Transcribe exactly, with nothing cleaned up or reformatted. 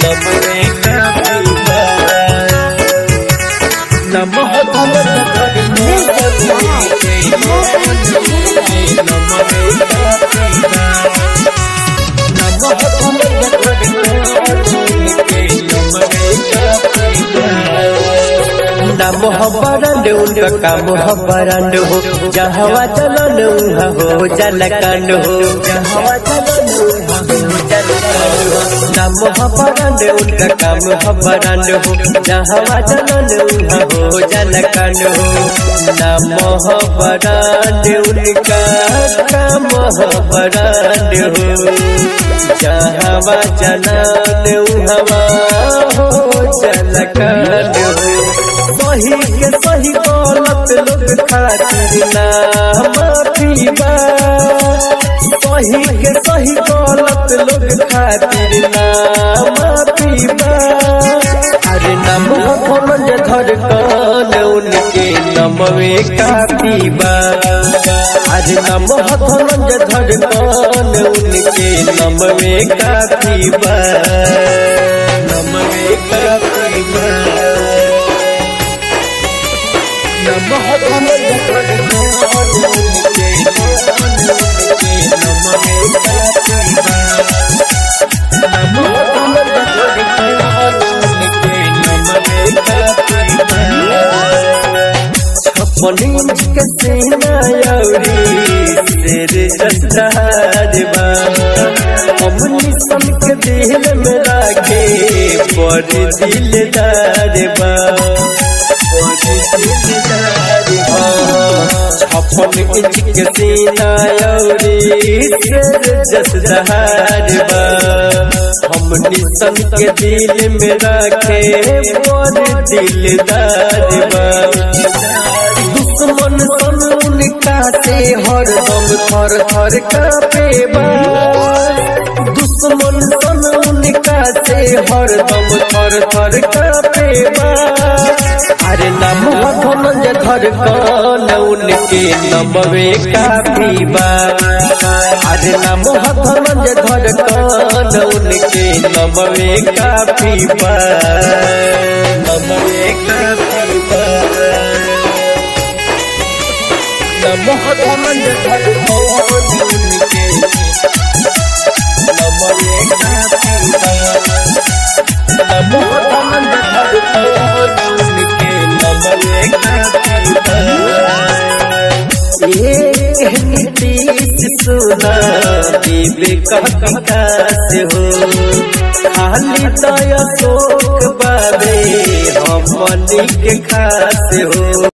नमवे काफीबा नमः भगत नम बरंड उनका काम हो बरंड हो जहाँ चलन उहाँ हो जलकंड हो नम बरंड उनका काम हो बरंड हो जहाँ चलन उहाँ हो जलकंड हो नम बरंड उनका काम हो बरंड हो जहाँ चलन उहाँ हो जलकंड हो सही के सही गलत लोग खातिर ना माफीबा सही के सही गलत लोग खातिर ना माफीबा अरे नम भमंज धड़कन उनके नमवे काफीबा अरे नम भमंज धड़कन उनके नमवे काफीबा नमवे काफीबा नमः भमंज धड़कन उनके नमवे काफीबा नमः भमंज धड़कन उनके नमवे काफीबा छप्पन इंच के सीना यौरी शेर जस्तारबा हमनी सन के दिल में राखे बड़ दिलदारबा छप्पन इंच के सीना यौरी शेर जस्तारबा हमनी सन के दिल में राखे बड़ दिलदारबा दुश्मन सन उनका से हरदम थर थर कांपेबा दुश्मन सन उनका से हरदम थर थर कांपेबा अरे नम भमंज धड़कन उनके नमवे काफीबा अरे नम भमंज धड़कन उनके नमवे काफीबा नमवे काफीबा नमः भमंज धड़कन उनके नमवे काफीबा नमः भमंज धड़कन उनके नमवे काफीबा ये नीतीश सुना विवेक विकास हो खाली दया शोक बाबे हमनी के खास हो।